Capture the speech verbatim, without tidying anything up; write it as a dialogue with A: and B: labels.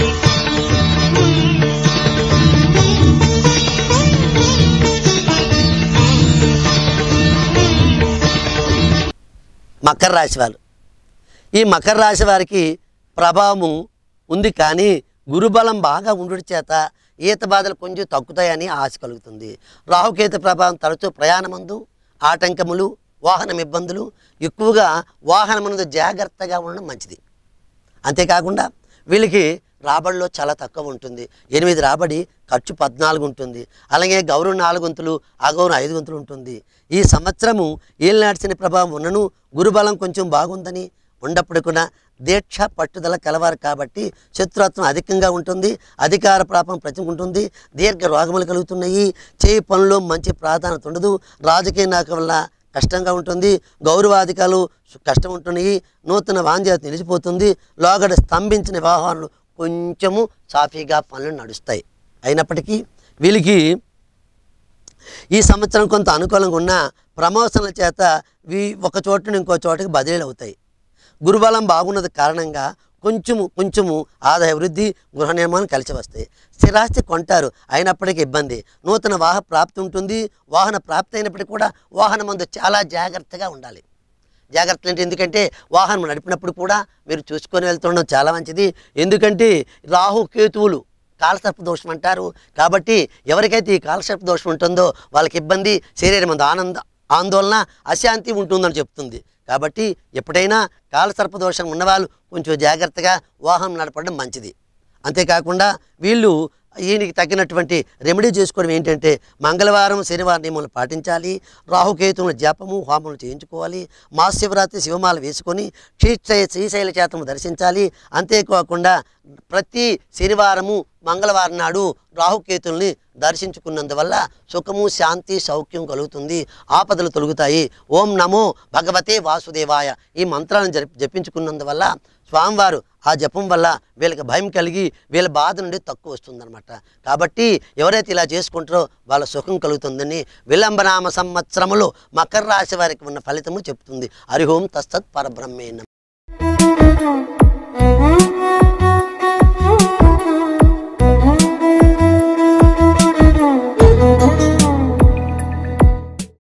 A: మకర రాశి వారు, ఈ మకర రాశి వారికి ప్రభావం ఉంది, కానీ గురుబలం బాగా ఉండుట చేత ఈత బాధలు కొంచెం తగ్గుతాయని ఆశ కలుగుతుంది. రాహుకేతు ప్రభావం తరచూ ప్రయాణమందు ఆటంకములు, వాహనం ఇబ్బందులు, ఎక్కువగా వాహనమునందు జాగ్రత్తగా ఉండడం మంచిది. అంతేకాకుండా వీళ్ళకి రాబడిలో చాలా తక్కువ ఉంటుంది. ఎనిమిది రాబడి, ఖర్చు పద్నాలుగు ఉంటుంది. అలాగే గౌరవం నాలుగు వంతులు, అగౌరవం ఐదు వంతులు ఉంటుంది. ఈ సంవత్సరము ఏలినాటి ప్రభావం ఉన్నను గురుబలం కొంచెం బాగుందని ఉన్నప్పుడు కూడా దీక్ష పట్టుదల కలవారు కాబట్టి శత్రుత్వం అధికంగా ఉంటుంది. అధికార ప్రాపం ప్రతి ఉంటుంది. దీర్ఘ రోగములు కలుగుతున్నాయి. చేయి పనుల్లో మంచి ప్రాధాన్యత ఉండదు. రాజకీయ నాయకుల వల్ల కష్టంగా ఉంటుంది. గౌరవాధికారులు కష్టం ఉంటున్నాయి. నూతన వాంఛ నిలిచిపోతుంది. లోగడ స్తంభించిన వ్యవహారాలు కొంచెము సాఫీగా పనులు నడుస్తాయి. అయినప్పటికీ వీళ్ళకి ఈ సంవత్సరం కొంత అనుకూలంగా ఉన్న ప్రమోషన్ల చేత వీ ఒక చోటు నుండి ఇంకో చోటుకి బదిలీలు అవుతాయి. గురుబలం బాగున్నది కారణంగా కొంచెము కొంచెము ఆదాయ వృద్ధి, గృహ నిర్మాణం కలిసి వస్తాయి. స్థిరాస్తి కొంటారు, అయినప్పటికీ ఇబ్బంది. నూతన వాహన ప్రాప్తి ఉంటుంది. వాహన ప్రాప్తి అయినప్పటికీ కూడా వాహనం మందు చాలా జాగ్రత్తగా ఉండాలి. జాగ్రత్తలు అంటే ఎందుకంటే వాహనం నడిపినప్పుడు కూడా మీరు చూసుకొని వెళ్తుండడం చాలా మంచిది. ఎందుకంటే రాహు కేతువులు కాలసర్ప దోషం అంటారు. కాబట్టి ఎవరికైతే ఈ కాలసర్ప దోషం ఉంటుందో వాళ్ళకి ఇబ్బంది, శరీరం అందు ఆనంద ఆందోళన, అశాంతి ఉంటుందని చెప్తుంది. కాబట్టి ఎప్పుడైనా కాలసర్ప దోషం ఉన్నవాళ్ళు కొంచెం జాగ్రత్తగా వాహనం నడపడం మంచిది. అంతేకాకుండా వీళ్ళు ఈయనకి తగ్గినటువంటి రెమెడీ చేసుకోవడం ఏంటంటే మంగళవారం, శనివారం నియమాలు పాటించాలి. రాహుకేతువుల జపము, హోమములు చేయించుకోవాలి. మహాశివరాత్రి శివమాల వేసుకొని శ్రీశైల శ్రీశైల క్షేత్రం దర్శించాలి. అంతేకాకుండా ప్రతి శనివారము, మంగళవారం నాడు రాహుకేతుల్ని దర్శించుకున్నందువల్ల సుఖము, శాంతి, సౌఖ్యం కలుగుతుంది. ఆపదలు తొలుగుతాయి. ఓం నమో భగవతే వాసుదేవాయ ఈ మంత్రాలను జపి జపించుకున్నందువల్ల స్వామివారు ఆ జపం వల్ల వీళ్ళకి భయం కలిగి వీళ్ళ బాధ నుండి తక్కువ వస్తుందన్నమాట. కాబట్టి ఎవరైతే ఇలా చేసుకుంటారో వాళ్ళ సుఖం కలుగుతుందని విలంబనామ సంవత్సరములో మకర రాశి వారికి ఉన్న ఫలితము చెప్తుంది. హరి ఓం తస్తత్ పరబ్రహ్మే నమః.